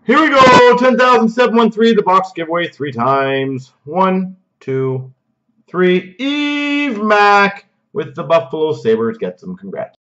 Here we go. 10,713. The box giveaway 3 times. 1, 2, 3. Eve Mack with the Buffalo Sabres gets them. Congrats.